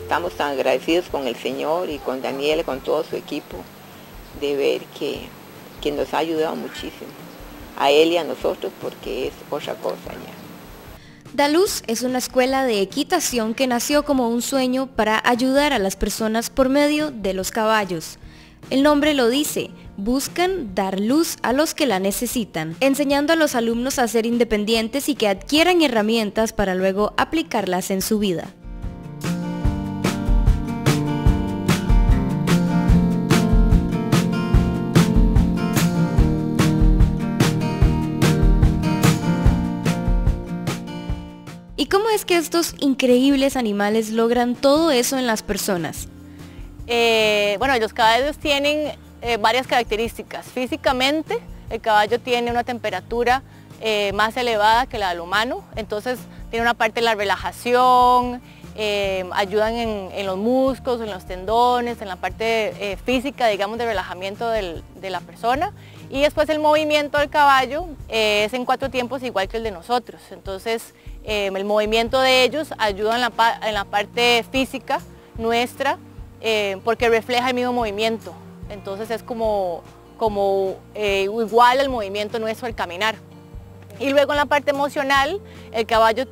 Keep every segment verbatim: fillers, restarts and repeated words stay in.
estamos tan agradecidos con el Señor y con Daniela, con todo su equipo, de ver que, que nos ha ayudado muchísimo, a él y a nosotros, porque es otra cosa ya. Daluz es una escuela de equitación que nació como un sueño para ayudar a las personas por medio de los caballos. El nombre lo dice, buscan dar luz a los que la necesitan, enseñando a los alumnos a ser independientes y que adquieran herramientas para luego aplicarlas en su vida. ¿Y cómo es que estos increíbles animales logran todo eso en las personas? Eh, bueno, los caballos tienen eh, varias características. Físicamente, el caballo tiene una temperatura eh, más elevada que la del humano, entonces tiene una parte de la relajación, eh, ayudan en, en los músculos, en los tendones, en la parte eh, física, digamos, de relajamiento del, de la persona. Y después el movimiento del caballo eh, es en cuatro tiempos igual que el de nosotros, entonces eh, el movimiento de ellos ayuda en la, en la parte física nuestra, Eh, porque refleja el mismo movimiento, entonces es como, como eh, igual el movimiento nuestro al caminar. Y luego en la parte emocional, el caballo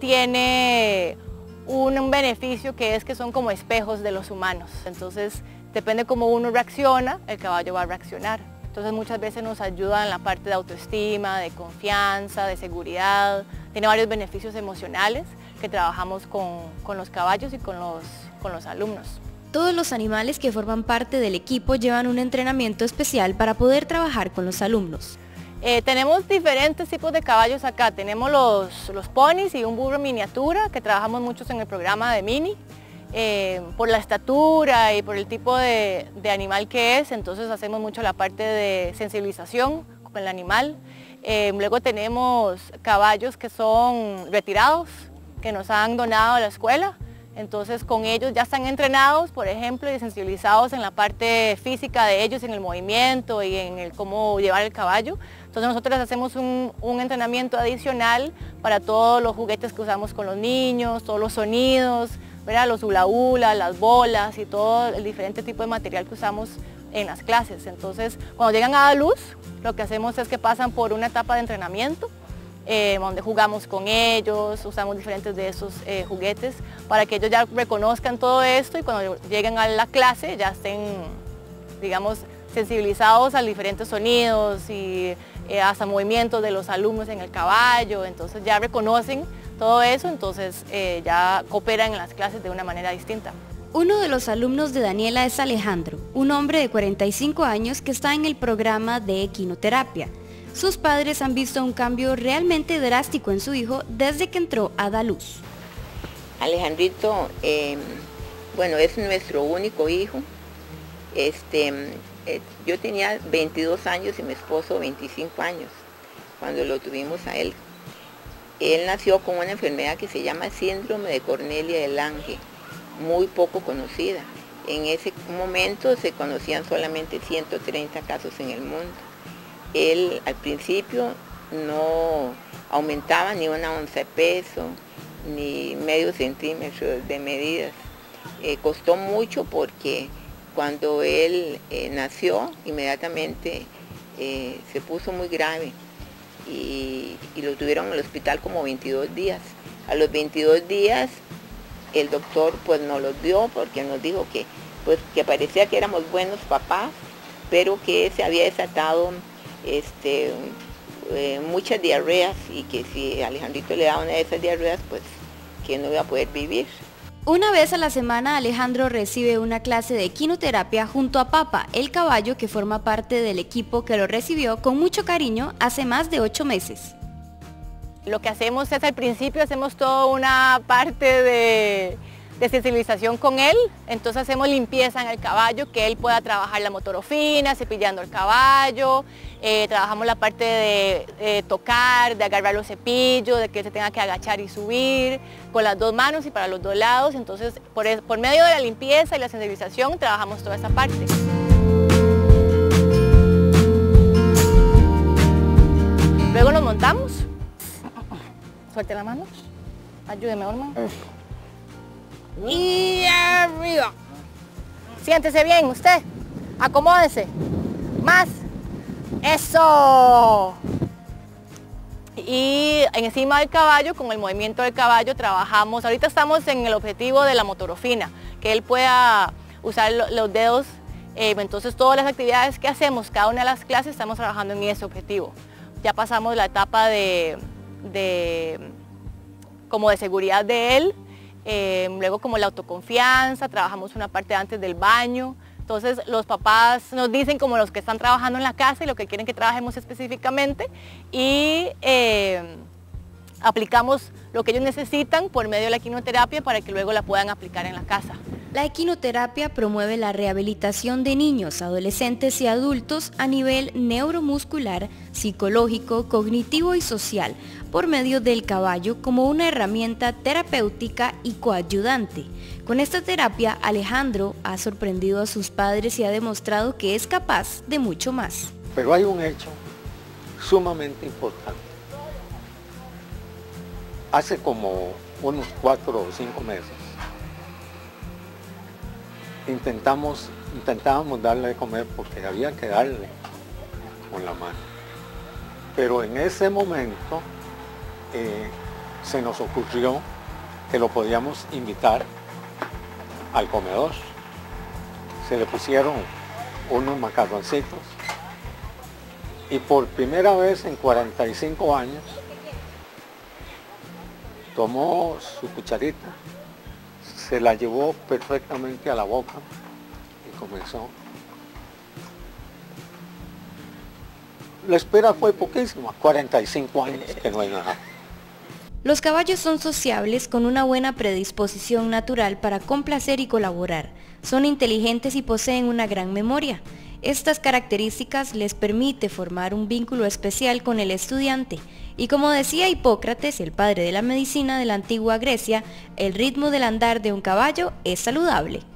tiene un, un beneficio que es que son como espejos de los humanos, entonces depende cómo uno reacciona, el caballo va a reaccionar. Entonces muchas veces nos ayuda en la parte de autoestima, de confianza, de seguridad, tiene varios beneficios emocionales que trabajamos con, con los caballos y con los, con los alumnos. Todos los animales que forman parte del equipo llevan un entrenamiento especial para poder trabajar con los alumnos. Eh, tenemos diferentes tipos de caballos acá. Tenemos los, los ponis y un burro miniatura, que trabajamos muchos en el programa de Mini. Eh, por la estatura y por el tipo de, de animal que es, entonces hacemos mucho la parte de sensibilización con el animal. Eh, luego tenemos caballos que son retirados, que nos han donado a la escuela. Entonces con ellos ya están entrenados, por ejemplo, y sensibilizados en la parte física de ellos, en el movimiento y en el cómo llevar el caballo. Entonces nosotros hacemos un, un entrenamiento adicional para todos los juguetes que usamos con los niños, todos los sonidos, ¿verdad? Los hula hula, las bolas y todo el diferente tipo de material que usamos en las clases. Entonces cuando llegan a Daluz, lo que hacemos es que pasan por una etapa de entrenamiento, Eh, donde jugamos con ellos, usamos diferentes de esos eh, juguetes para que ellos ya reconozcan todo esto y cuando lleguen a la clase ya estén, digamos, sensibilizados a diferentes sonidos y eh, hasta movimientos de los alumnos en el caballo, entonces ya reconocen todo eso, entonces eh, ya cooperan en las clases de una manera distinta. Uno de los alumnos de Daniela es Alejandro, un hombre de cuarenta y cinco años que está en el programa de equinoterapia. Sus padres han visto un cambio realmente drástico en su hijo desde que entró a Daluz. Alejandrito, eh, bueno, es nuestro único hijo. Este, eh, yo tenía veintidós años y mi esposo veinticinco años cuando lo tuvimos a él. Él nació con una enfermedad que se llama síndrome de Cornelia de Lange, muy poco conocida. En ese momento se conocían solamente ciento treinta casos en el mundo. Él al principio no aumentaba ni una onza de peso, ni medio centímetro de medidas. Eh, costó mucho porque cuando él eh, nació, inmediatamente eh, se puso muy grave y, y lo tuvieron en el hospital como veintidós días. A los veintidós días el doctor pues nos los dio porque nos dijo que, pues, que parecía que éramos buenos papás, pero que se había desatado Este, eh, muchas diarreas y que si Alejandrito le daba una de esas diarreas, pues que no iba a poder vivir. Una vez a la semana Alejandro recibe una clase de equinoterapia junto a Papa, el caballo que forma parte del equipo que lo recibió con mucho cariño hace más de ocho meses. Lo que hacemos es al principio hacemos toda una parte de, de sensibilización con él, entonces hacemos limpieza en el caballo, que él pueda trabajar la motorofina, cepillando el caballo, eh, trabajamos la parte de, de tocar, de agarrar los cepillos, de que él se tenga que agachar y subir con las dos manos y para los dos lados, entonces por, por medio de la limpieza y la sensibilización trabajamos toda esa parte. Luego nos montamos, suelte la mano, ayúdeme, hermano. Y arriba. Siéntese bien usted. Acomódese. Más. Eso. Y encima del caballo, con el movimiento del caballo, trabajamos. Ahorita estamos en el objetivo de la motorofina, que él pueda usar los dedos. Eh, entonces todas las actividades que hacemos, cada una de las clases, estamos trabajando en ese objetivo. Ya pasamos la etapa de, de como de seguridad de él, eh, luego como la autoconfianza, trabajamos una parte antes del baño. Entonces los papás nos dicen como los que están trabajando en la casa y lo que quieren que trabajemos específicamente y eh, aplicamos lo que ellos necesitan por medio de la equinoterapia para que luego la puedan aplicar en la casa. La equinoterapia promueve la rehabilitación de niños, adolescentes y adultos a nivel neuromuscular, psicológico, cognitivo y social por medio del caballo como una herramienta terapéutica y coayudante. Con esta terapia, Alejandro ha sorprendido a sus padres y ha demostrado que es capaz de mucho más. Pero hay un hecho sumamente importante. Hace como unos cuatro o cinco meses intentamos, intentábamos darle de comer porque había que darle con la mano. Pero en ese momento eh, se nos ocurrió que lo podíamos invitar al comedor. Se le pusieron unos macarroncitos y por primera vez en cuarenta y cinco años tomó su cucharita, se la llevó perfectamente a la boca y comenzó. La espera fue poquísima, cuarenta y cinco años, que no es nada. Los caballos son sociables con una buena predisposición natural para complacer y colaborar. Son inteligentes y poseen una gran memoria. Estas características les permite formar un vínculo especial con el estudiante. Y como decía Hipócrates, el padre de la medicina de la antigua Grecia, el ritmo del andar de un caballo es saludable.